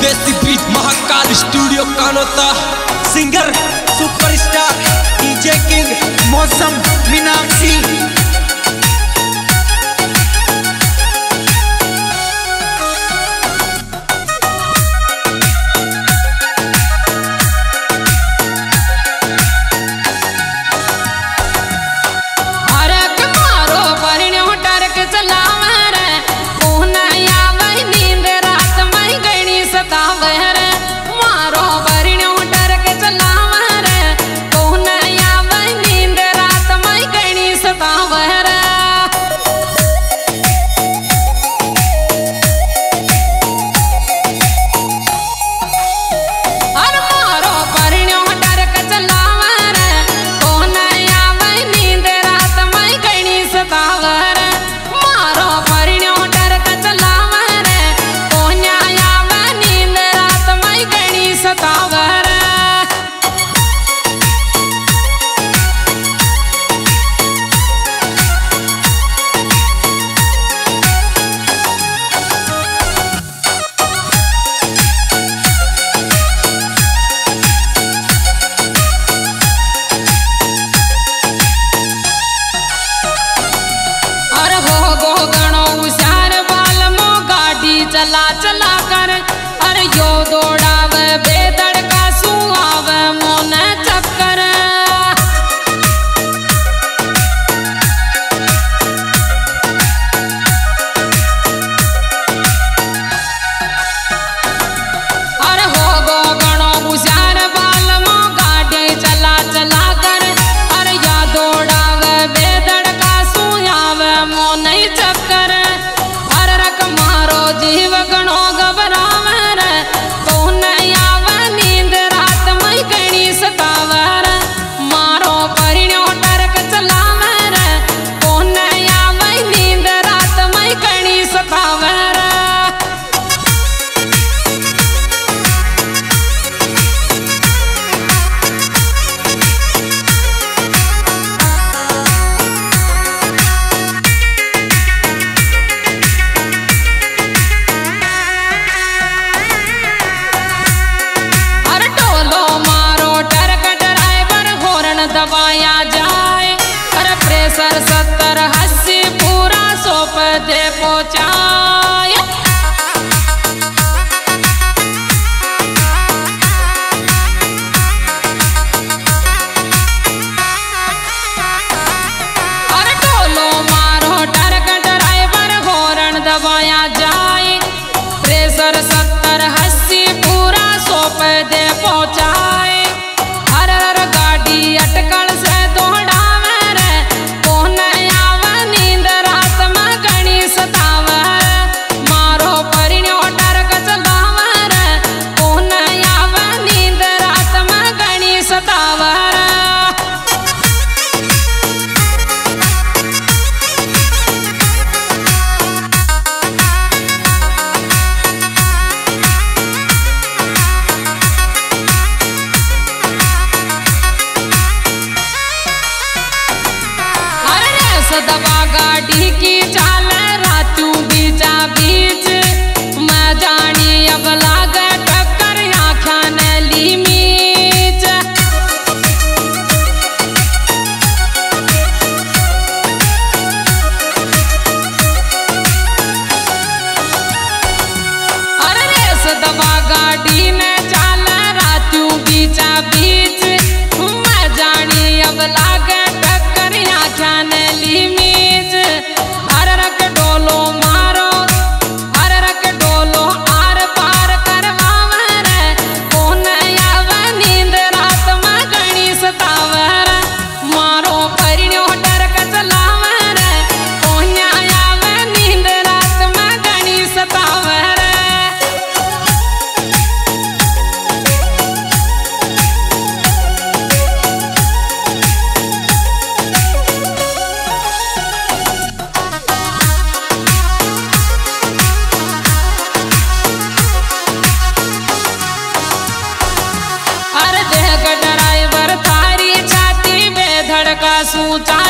देसी beat Mahakal studio Kanota. Singer superstar DJ king Mausam Meenakshi. चला चला कर अरे यो दौड़ावे बेदड़ का सुआवे मोन चक्कर। अरे हो गो गणो होशियार बाल मो गाड़ी चला चला कर अरे या दौड़ावे बेदड़ का सुआवे मोन चक्कर। अरे रख मारो जीव गणो घबरावे रे कौन आवे नींद रात मई कणी सतावे रे मारो परिण्यो टरक चलावे रे कौन आवे नींद रात मई कणी सतावे रे। दबाया जाए अरे प्रेशर 70-80 पूरा 100 पे दे पहुंचाए। अरे टोलो मारो ट्रक ड्राइवर हॉर्न दबाया जाए प्रेशर 70-80 पूरा 100 पे दे पहुंचाए। अटकल से दौड़ावे रे कौन आवे नींद रात में गणी सतावे मारो परिण्यो टरक चलावे रे कौन आवे नींद रात में गणी सतावे। दबा गाड़ी की चाल रातू बीचा बीच मैं जानी अब लागे टक्कर आँखा ने ली मीच। अरे रेस दबा गाड़ी ने चाल रातू बीचा बीच मैं जानी अब लागे टक्कर आँखा ने ली मीच। हर रख डोलो मारो हर रख डोलो आर पार करवावे रे कौन आवे नींद रात में गणी सतावे रे मारो परिण्यो टरक चलावे रे कौन आवे नींद रात में गणी सतावे रे। ड्राइवर थारी छाती बेधड़ का सूचा